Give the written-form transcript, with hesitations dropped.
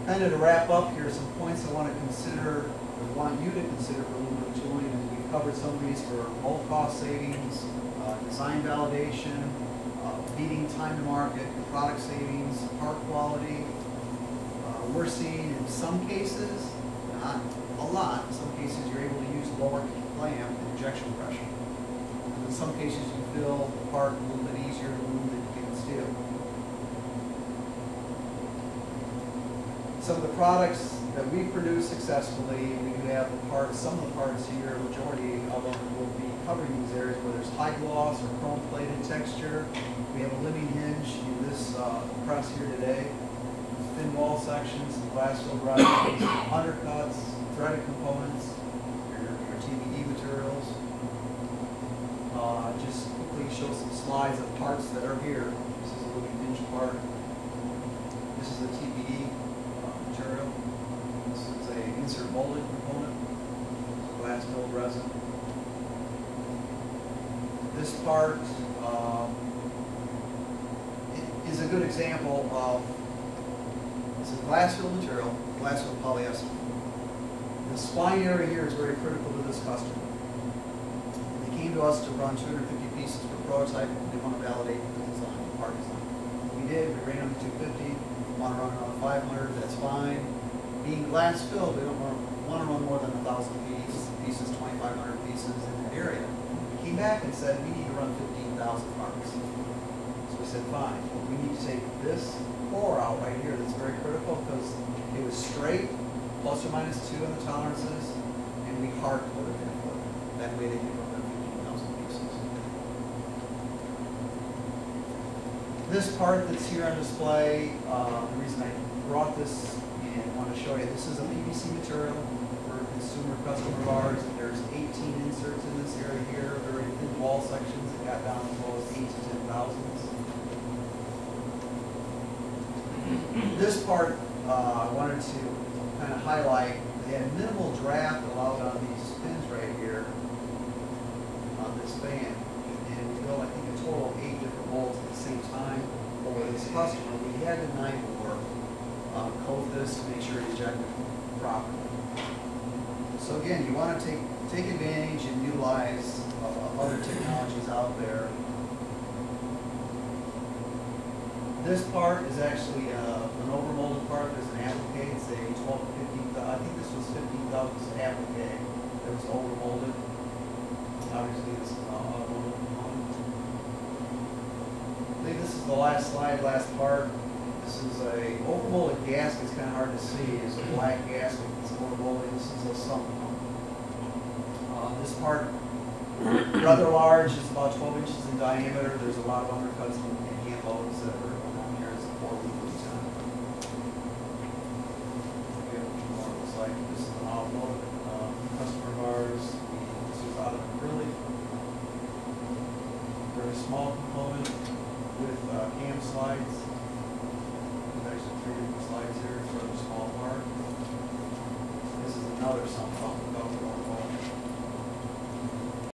Kind of to wrap up here, some points I want to consider, or want you to consider for aluminum tooling, and we've covered some of these for mold cost savings, design validation, beating time to market, product savings, part quality. We're seeing in some cases, not a lot, in some cases you're able to use lower clamp injection pressure. And in some cases you feel the part a little bit easier to move than you can steel. Some of the products that we produce successfully, we do have the parts, some of the parts here, majority of them will be covering these areas where there's high gloss or chrome plated texture. We have a living hinge in this press here today. Thin wall sections, glass filled rods, undercuts, threaded components, your TBD materials. Just quickly show some slides of parts that are here. This is a living hinge part. This is a TBD material. This is a insert molded component. Glass filled resin. This part is a good example of, it's a glass-filled material, glass-filled polyester. The spine area here is very critical to this customer. They came to us to run 250 pieces for prototype. They want to validate the design, the part design. We did. We ran them to 250. Want to run around 500? That's fine. Being glass-filled, they don't want to run more than 1,000 pieces, 2,500 pieces in that area. We came back and said we need to run 15,000 parts. So we said, fine. We need to take this core out right here. That's very critical because it was straight, plus or minus 2 in the tolerances, and we hard coated it for them. That way they could run 15,000 pieces. This part that's here on display, the reason I brought this and want to show you, this is a PVC material for a consumer customer of ours. There's 18 inserts in this area here, very thin wall sections that got down as low as 8 to 10 thousandths. This part I wanted to kind of highlight. They had minimal draft allowed on these pins right here on this band, and we built, I think, a total of 8 different molds at the same time for this customer. We had to knife work coat this to make sure it ejected properly. So again, you want to take advantage and utilize other technologies out there. This part is actually an overmolded part. There's an applique. It's a 12 to 15. I think this was 15,000 applique that was overmolded. Obviously, this is an automotive component. I think this is the last slide, last part. This is a overmolded gasket. It's kind of hard to see. It's a black gasket. It's overmolded. This is a sump pump. This part, rather large. It's about 12 inches in diameter. There's a lot of undercuts and hand loads that are